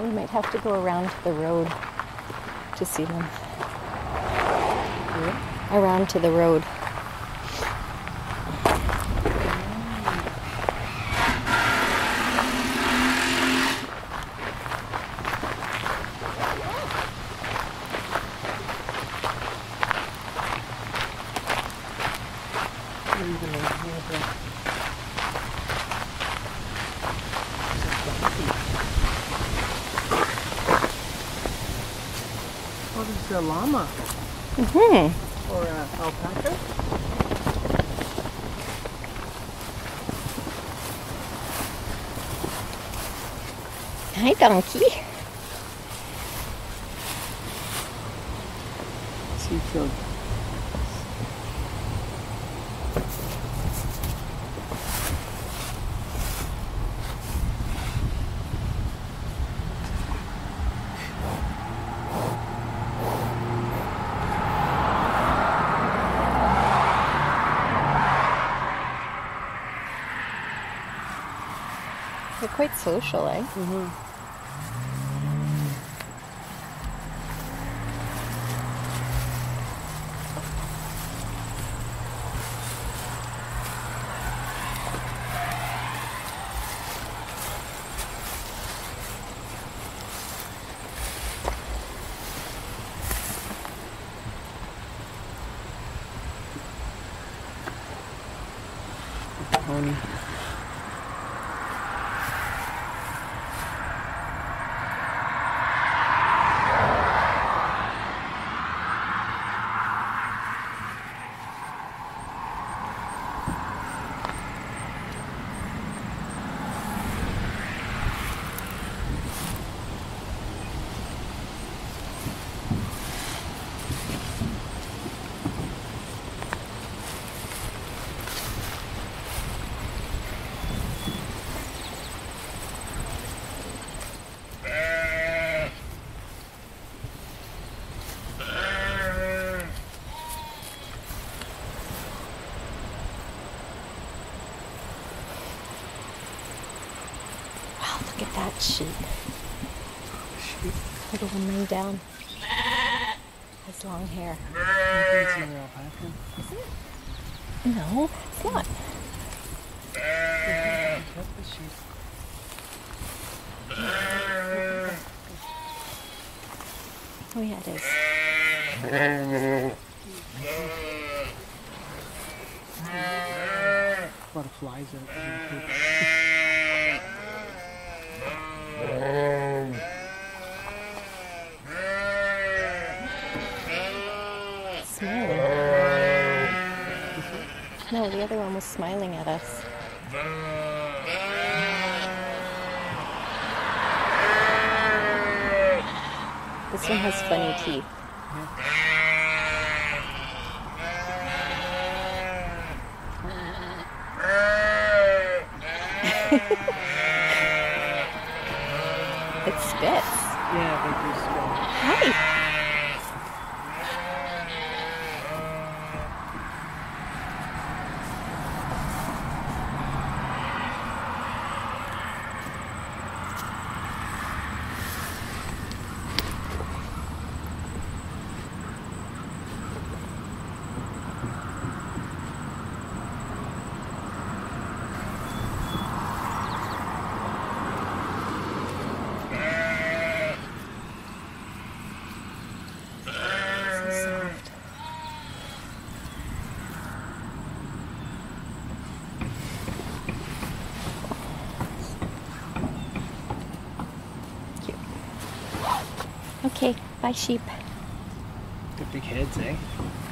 We might have to go around to the road to see them. Yeah. Around to the road. Oh, this is a llama. Mm-hmm. Or an alpaca. Hi, donkey. Seafield. They're quite social, eh? Mm-hmm. Pony. Wow, look at that sheep. Sheep. Look at one laying down. Has long hair. I think it's an alpaca. Is it? No, it's not. That's the sheep. Oh yeah, it is. A lot of flies out. Smiling. No, the other one was smiling at us. This one has funny teeth. It spits. Yeah, they do smell. Hi. Okay, bye sheep. Got big heads, eh?